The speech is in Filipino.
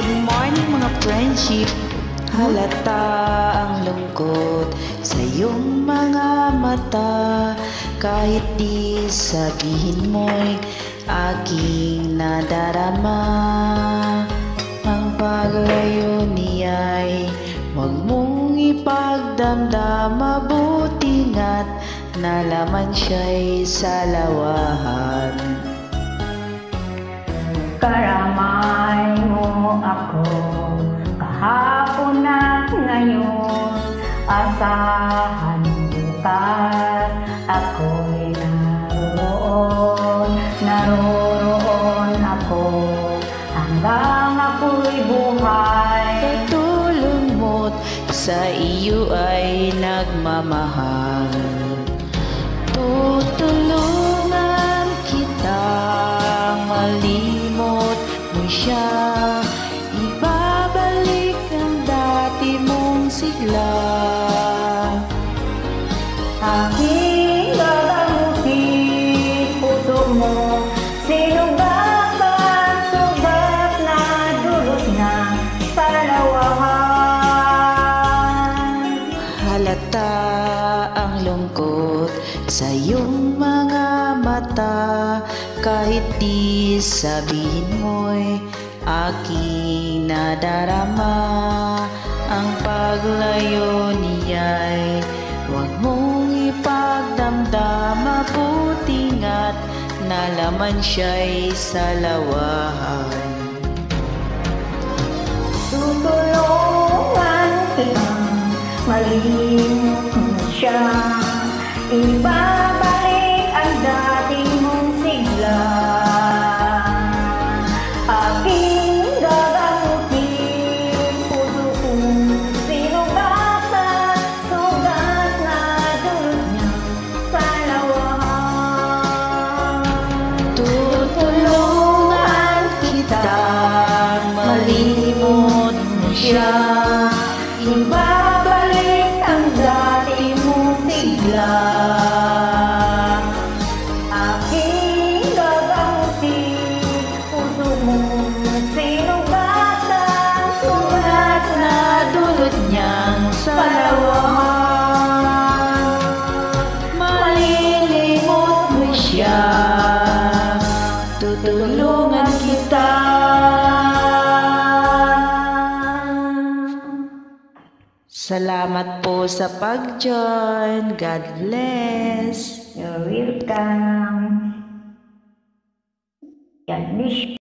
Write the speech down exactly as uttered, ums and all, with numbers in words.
Good morning mga friendship. Halata ang lungkot sa iyong mga mata, kahit di sabihin mo'y aking nadarama. Ang paglayo niya'y huwag mong ipagdamdam, mabuti nga't nalaman siya'y salawahan. Karamay mo ako kahapon at ngayon, asahan bukas ako'y naroon, naroon ako hanggang ako'y buhay. Katulong mo't sa iyo ay nagmamahal, tutulungan kita, malimot mo siya, ibabalik ang dati mong sigla. Aking gagamutin puso mo, sinugat at sugat na dulot na salawahan. Halata ang lungkot sa iyong mga mata, kahit di sabihin mo'y aking nadarama. Ang paglayo niya'y huwag mong ipagdamdam, mabuti nga't nalaman siya'y salawahan. Tutulungan kita, malimot mo siya, ibabalik ang dati mong sigla. Aking gagamutin puso kong sinugatan, sugat na dulot niya salawahan. Tutulungan kita, malimot mo siya, ibabalik ang dati mong sigla. Aking gagamutin puso mong sinugatan, sugat na dulot niyang salawahan. Malilimot mo siya, tutulungan kita. Salamat po sa pag-join. God bless. You're welcome. God bless.